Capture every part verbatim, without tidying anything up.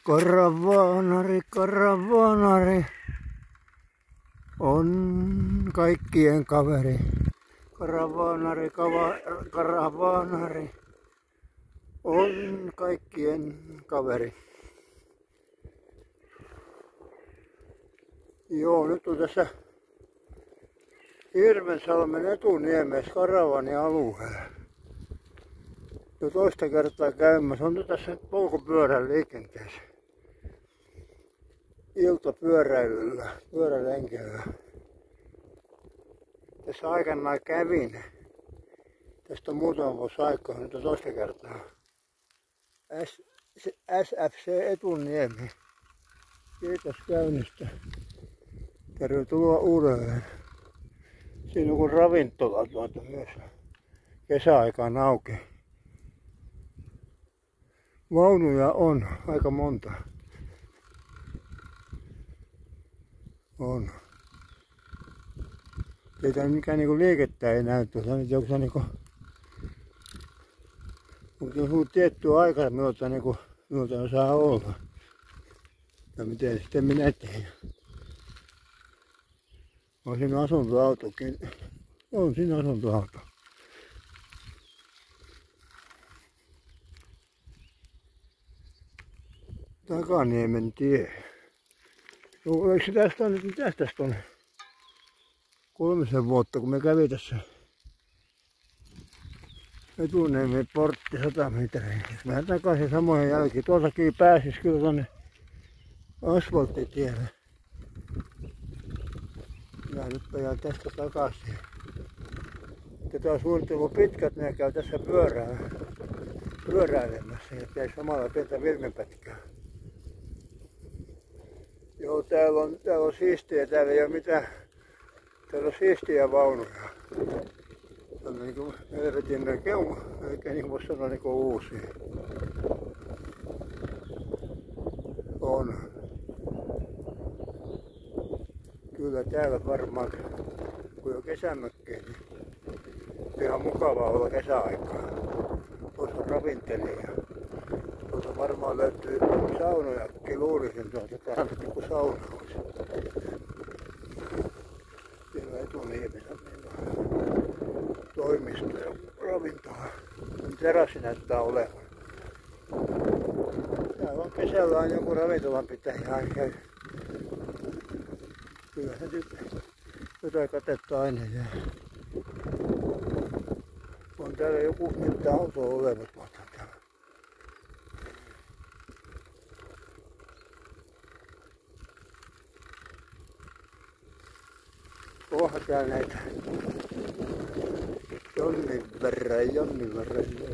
Karavaanari, karavaanari on kaikkien kaveri. Karavaanari, kava, karavaanari on kaikkien kaveri. Joo, nyt on tässä Hirvensalmen etuniemessä Karavaani alueella. Jo toista kertaa käymässä. On nyt tässä polkupyörän liikenteessä. Iltapyöräilyllä, pyörälenkellä. Tässä aikanaan kävin. Tästä on muutama vuosi aikaa, nyt on toista kertaa. S F C Etuniemi. Kiitos käynnistä. Tervetuloa uudelleen. Siinä on kuin ravintola tuota myös kesäaikaan auki. Vaunuja on aika monta. On. Ei tää mikään niinku liikettä ei näy tuossa. Nyt joku niinku... Mutta on tiettyä aikaa, miltä niinku... Miltä saa olla. Ja miten sitten minä teen. On siinä asuntoautokin. On siinä asuntoauto. Takaniemen tie. No, oliko se tästä nyt tästä tuonne kolmisen vuotta, kun me kävi tässä Etuniemen portti sata metriä. Vähän takaisin samojen jälkiin. Tuoltakin pääsis kyllä tuonne asfalttitielle. Ja nyt pojaa tästä takaisin. Tätä on suunniteltu pitkät, ne käy tässä pyörää, pyöräilemässä ja käy samalla pientä virmenpätkää. Joo, täällä on, täällä on siistiä, täällä ei ole mitään, täällä on siistiä vaunuja. Täällä on niinku helvetin keuma, eikä niin voi sanoa niinku uusia. On. Kyllä täällä varmaan, kun on kesämökkejä, niin ihan mukavaa olla kesäaikaa. Tuossa ravinteli ja tuossa varmaan löytyy saunojakin, luulisin tuolta, että täällä on joku sauna olisi. Siellä Etuniemessä meillä on toimisto ja ravintola. Terassi näyttää olevan. Täällä on kesällä on joku ravintolan pitäjä käy. Kyllä se nyt jotain katetta aina jää. On täällä joku nyt auto olematta täällä. Onhan täällä näitä jonnin verran, jonnin verran. Joo.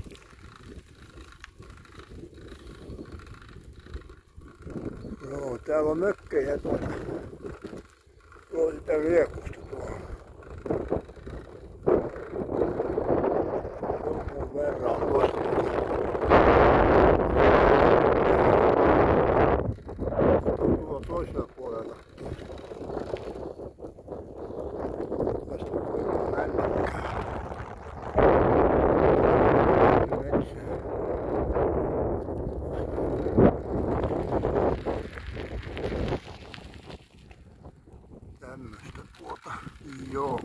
Joo, täällä on mökkejä tuolla. Tuolla sitä liekusta tuolla. Jonkun verran tuosta. Tuolla toisella puolella. Tästä on kuinka männikkää. Metsää. Tämmöstä puolta. Joo.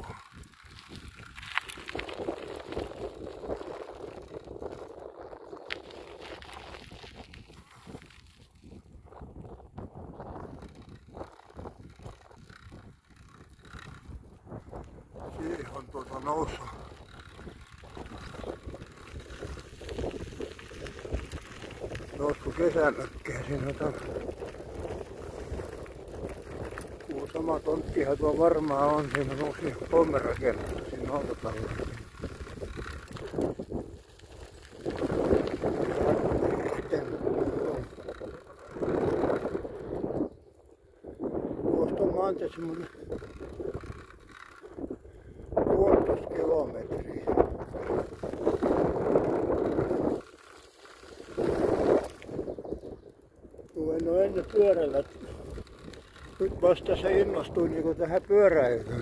Siihen on tuota nousu. Nousu kesämökkejä siinä on. Sama tonttihan tuo varmaan on, siinä on uusi kolme rakennusta siinä autotalolla. Tuosta on maantia semmoinen puolitoista kilometriä. Tuo en ole ennen pyörällä. Nyt vasta se innostui niinku tähän pyöräilyyn.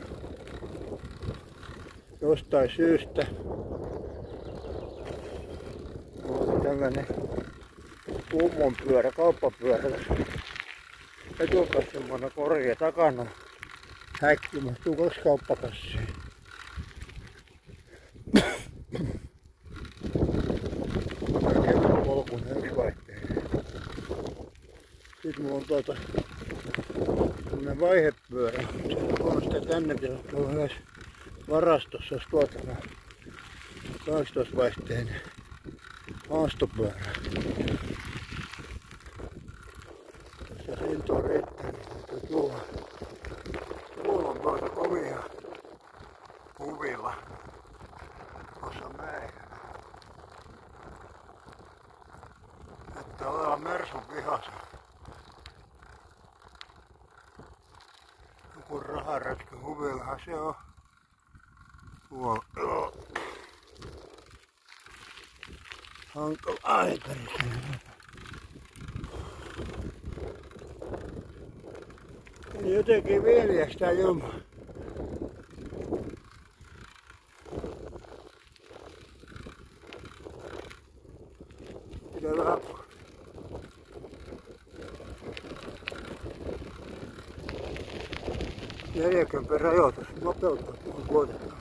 Jostain syystä. On tällainen mummon pyörä, kauppapyörä. Etukas semmonen korja takana. Häkki mahtuu kaksi kauppakassia. Kevääpolkunen yksi vaihteinen. Sitten mulla on tuota semmonen vaihepyörä. Se on sitä tänne pitäisi tuolla yhdessä varastossa, jos tuota kaksitoista vaihteinen maastopyörä. Tässä into on riittänyt, mutta tuolla, tuolla on tuota komia huvilla tuossa mäellä. Että ollaan Mersun pihassa. Joku raharetki huvillahan se on. Tuolla, joo. Hankala aikari. Jotenkin viljasta ilma. Pitää vähän neljäkymmentä rajoitus nopeuttaa tuohon vuotetaan.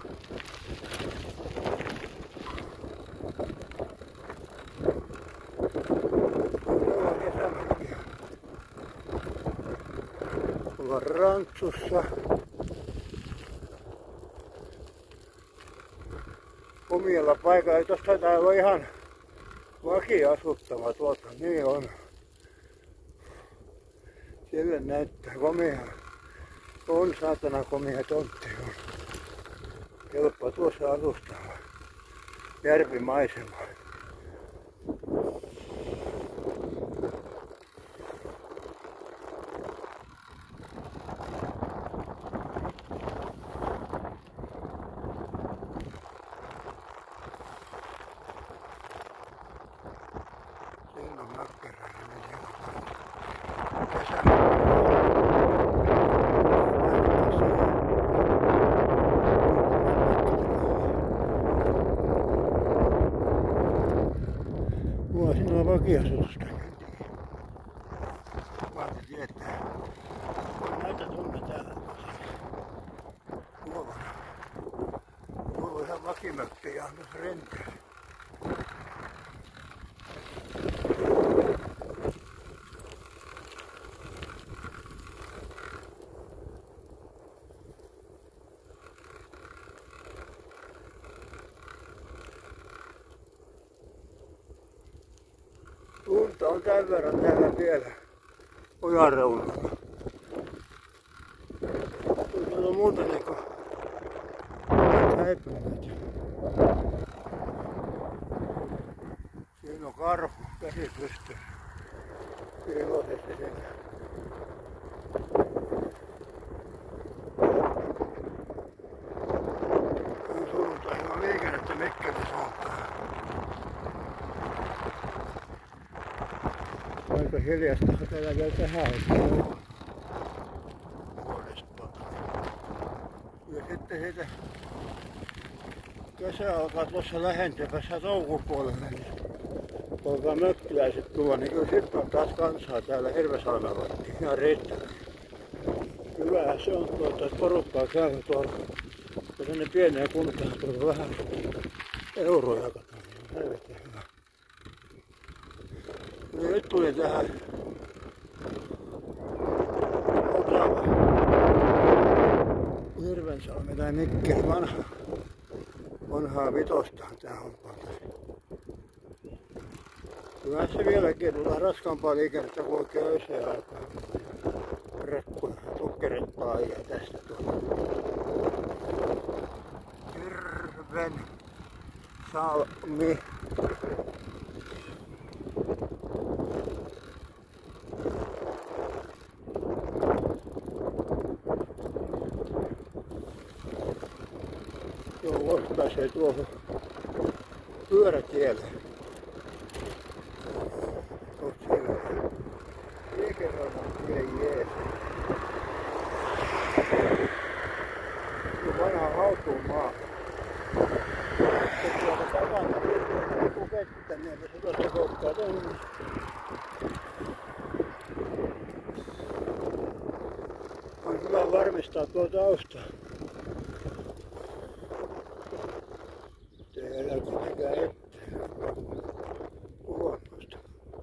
Ollaan Rantsussa. Omilla paikalla. Tuossa taitaa olla ihan vakiasuttava tuota. Niin on. Sille näyttää komea. On saatana komea tontti. On. Helppo tuossa asustava. Järvimaisema. Siinä on mökkäräinen, niin siellä on kesä. Mulla siinä on vakiasutusta. Vaati tietää. Näitä tunne täällä. Tuolla. Tuolla on ihan vakimökki ja on tässä renteellä. Lunta on tämän verran täällä vielä ojan reunalla. Tuolla on muuta niinku häipyneet. Siinä on karhu käsi pystyssä. Iloisesti siinä. On sunnuntaina liikennettä Mikkelin suuntaan. Aika hiljasta täällä vielä tähän aikaan. Ja sitten siitä kesä alkaa tuossa lähentymässä toukopuolella, niin alkaa mökkiläiset tulla, niin kyllä sitten on taas kansaa täällä Hirvesalmella ihan riittävästi. Hyvähän se on tuota, että porukkaa käy tuolla. Ja tänne pieneen kuntaan tulee vähän euroja katsomaan. Helvetin hyvä. Ja nyt tuli tähän Otava Hirvensalmi tai Mikkeli vanha. Vanhaa vitosta tää on paljon. Kyllä se vieläkin tulee raskaampaa liikennettä kuin oikein öiseen aikaan. Rekkuja, tukkereppaa ja tästä tuolla. Hirven salmi. Joo, vasta pääsee tuohon pyörätielle. Tuosta siellä liikeraudan tie jees. Tuo vanha hautuumaa. Sitten tuolta takana joku vettä, niin se tuosta kohtaa tuonne. ottaa tuo taustaa. Ei älä kuitenkaan eteen. Huonosta.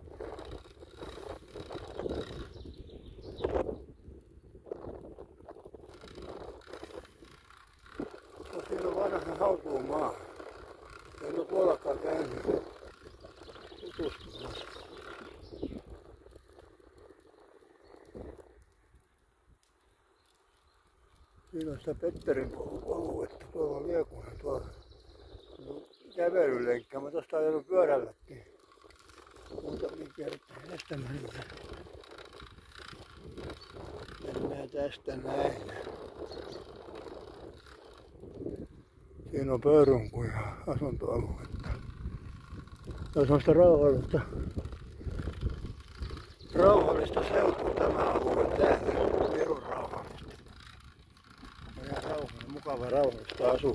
No, siinä on vanha hautuumaa. En ole tuollakaan käynyt tutustumassa. Siinä on sitä Petterin aluetta tuolla liekuna tuolla kävelylenkkiä. Mä tosta ajanut pyörälläkin muutamia kertaa. Tästä mennään. Mennään tästä näin. Siinä on Pöyrynku ja asuntoaluetta. Tämä on semmoista rauhallista, rauhallista seutua tämä alue täällä. Pirun rauhallista. On ihan rauhallista, mukava rauhallista asua.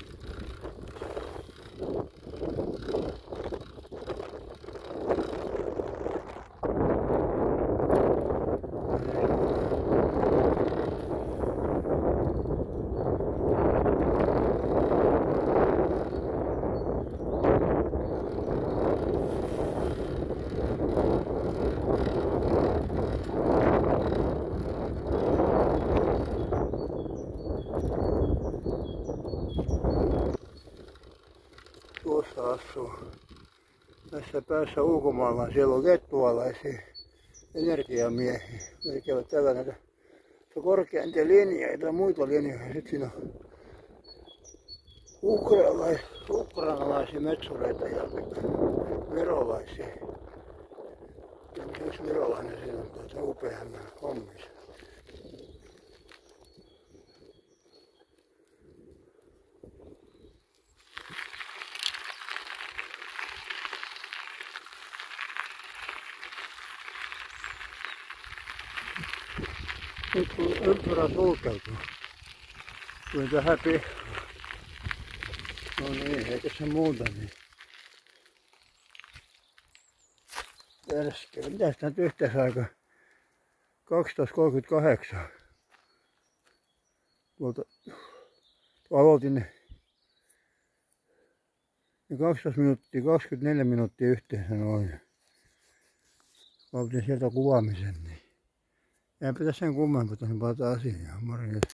Tuossa asuu tässä päässä ulkomailla, siellä on lettualaisia energiamiehiä. Tekevät tällä näitä korkeampia linjoja tai muita linjoja. Sitten siinä on ukrainalais, ukrainalaisia metsureita ja virolaisia. Ja yksi virolainen siinä on tuota upeamman hommissa. Nyt kun ympyrä sulkeutuu, kuin tähän pihaan. No niin, eikä se muuta niin. Äsken, mitäs tää nyt yhteensä aika? kaksitoista kolmekymmentäkahdeksan. Tuolta aloitin ne, ne kaksitoista minuuttia, kaksikymmentäneljä minuuttia yhteensä noin. Aloitin sieltä kuvaamisen niin. Eipä tässä sen kummempaa, niin palataan asiaan. Morjens.